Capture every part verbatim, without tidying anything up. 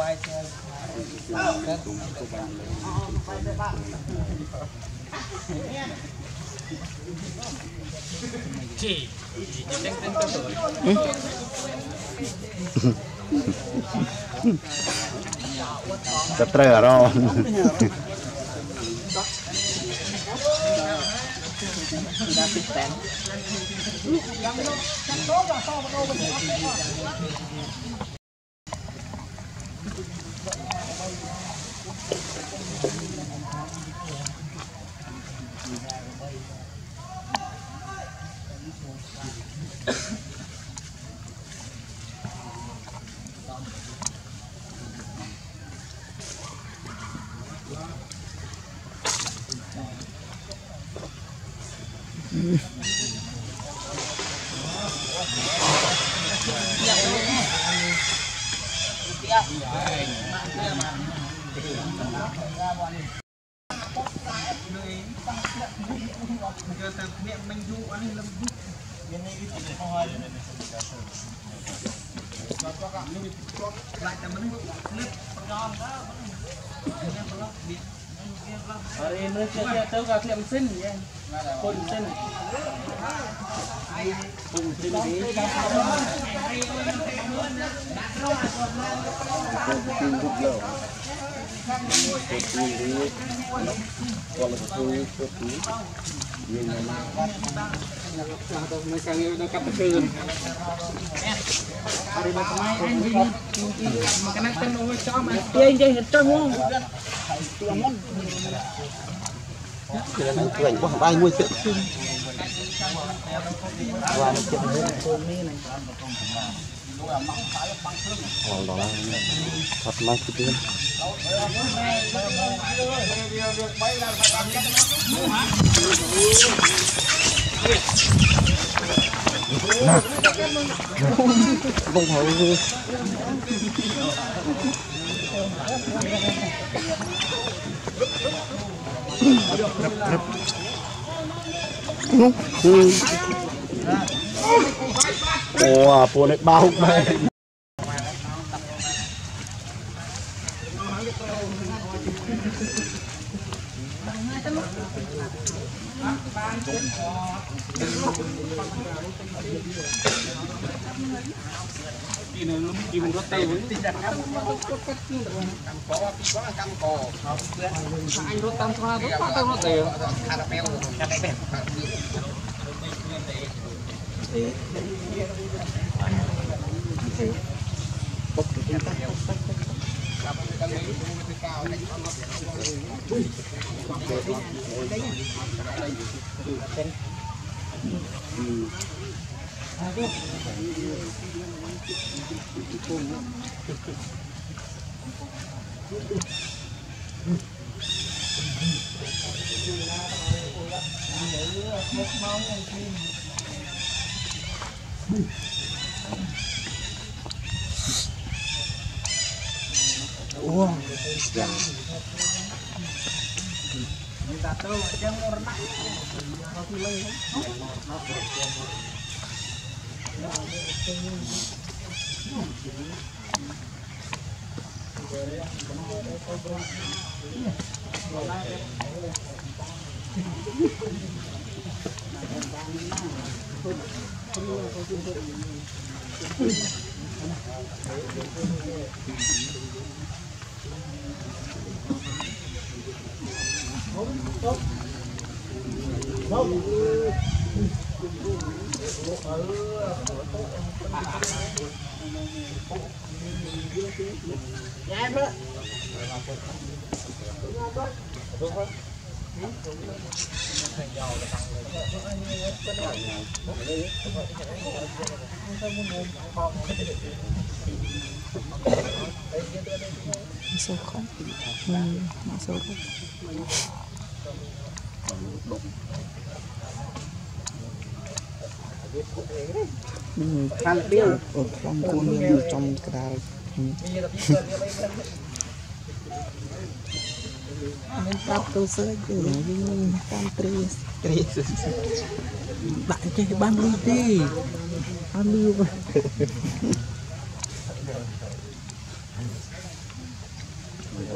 chị tên tên tên tuổi tập trời rồi hari ini saya tahu kaki mesin ya, pun mesin, pun mesin ini. Mereka yang udah ketekan. Hari bermain ini, makanan kan mau coba. Dia yang jadi coba. Cái này lạnh quá bay nguy hiểm qua nó chuyện này còn đó là thật may cái tiếng không phải ồ, bộ này bao mẹ Ini lu bikin roti ini tidak kamu có có cam cò anh roti tam xoa rất là roti caramel caramel wow minta tahu aja mau renang masuk kan hmm, masuk ăn tiêu ở trong cuốn như trong cái đào nên tao tôi sẽ cứ những tam tres tres bạn chơi ban lưu đi ban lưu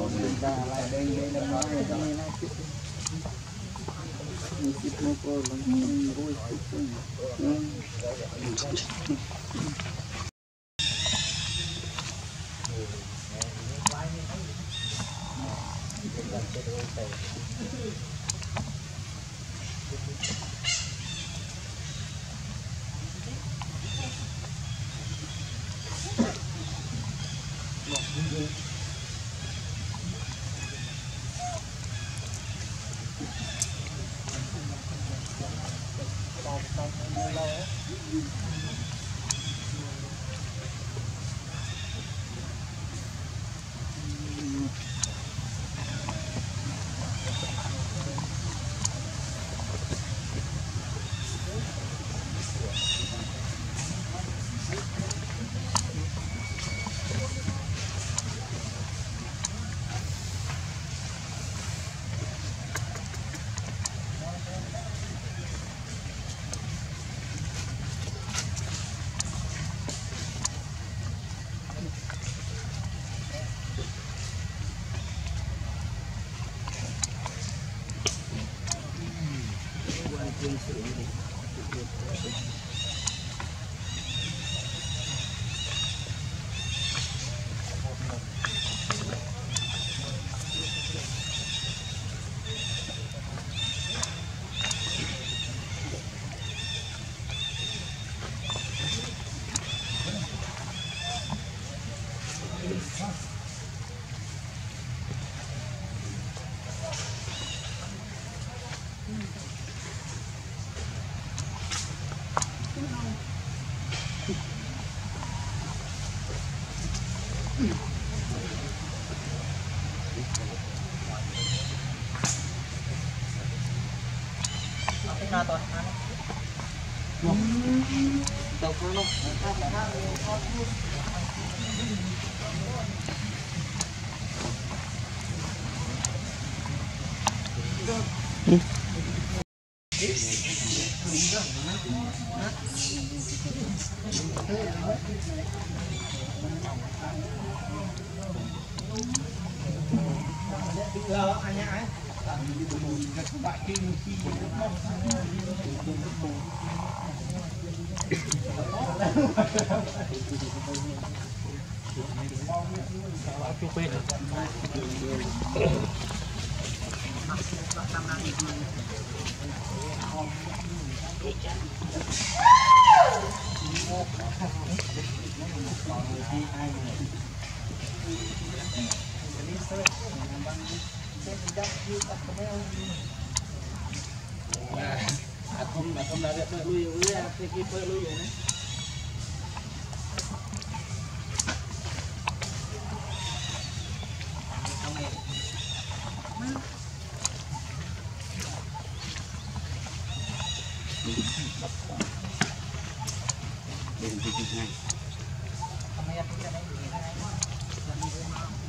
Hãy subscribe cho kênh Ghiền Mì Gõ để không bỏ lỡ những video hấp dẫn.